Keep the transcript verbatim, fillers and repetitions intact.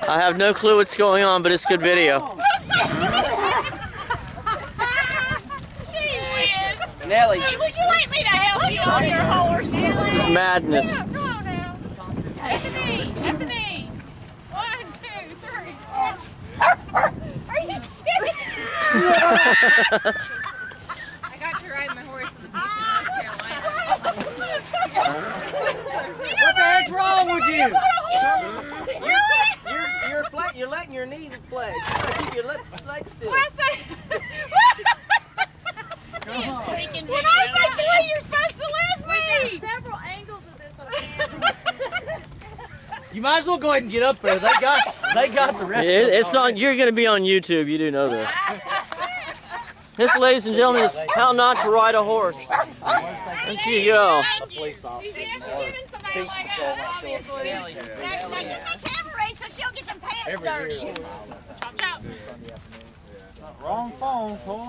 I have no clue what's going on, but it's good video. Nelly. Hey, would you like me to help you on your horse? This is madness. Come on now. At the knee. At the knee. One, two, three. Are you shitting? I got to ride my horse in the beach in North Carolina. What the heck's wrong with you? You're, you're, you're flat. You're letting your knee flex. You gotta keep your legs, legs still. when I say, when I say three, you're supposed to lift me. Several angles of this on camera. You might as well go ahead and get up there. They got, they got the rest. It, of it's on. You're going to be on YouTube. You do know this. This, ladies and gentlemen, is how not to ride a horse. There you go. He's giving somebody like us, obviously. Now, now get that camera ready so she'll get them pants dirty. Chop, chop. Wrong phone. Hold